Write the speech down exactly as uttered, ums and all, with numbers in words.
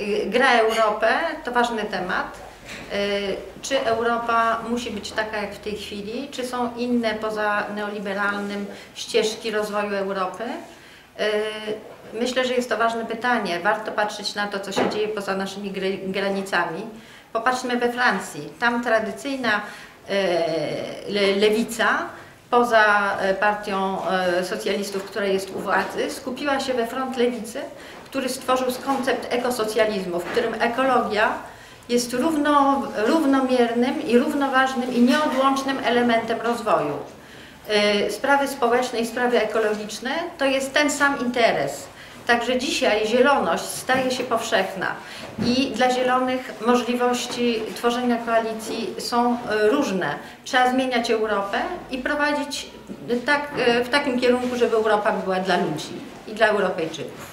gra Europę to ważny temat. Czy Europa musi być taka jak w tej chwili, czy są inne poza neoliberalnym ścieżki rozwoju Europy? Myślę, że jest to ważne pytanie. Warto patrzeć na to, co się dzieje poza naszymi granicami. Popatrzmy we Francji. Tam tradycyjna lewica, poza partią socjalistów, która jest u władzy, skupiła się we front lewicy, który stworzył koncept ekosocjalizmu, w którym ekologia jest równo, równomiernym i równoważnym i nieodłącznym elementem rozwoju. Sprawy społeczne i sprawy ekologiczne to jest ten sam interes. Także dzisiaj zieloność staje się powszechna i dla zielonych możliwości tworzenia koalicji są różne. Trzeba zmieniać Europę i prowadzić tak, w takim kierunku, żeby Europa była dla ludzi i dla Europejczyków.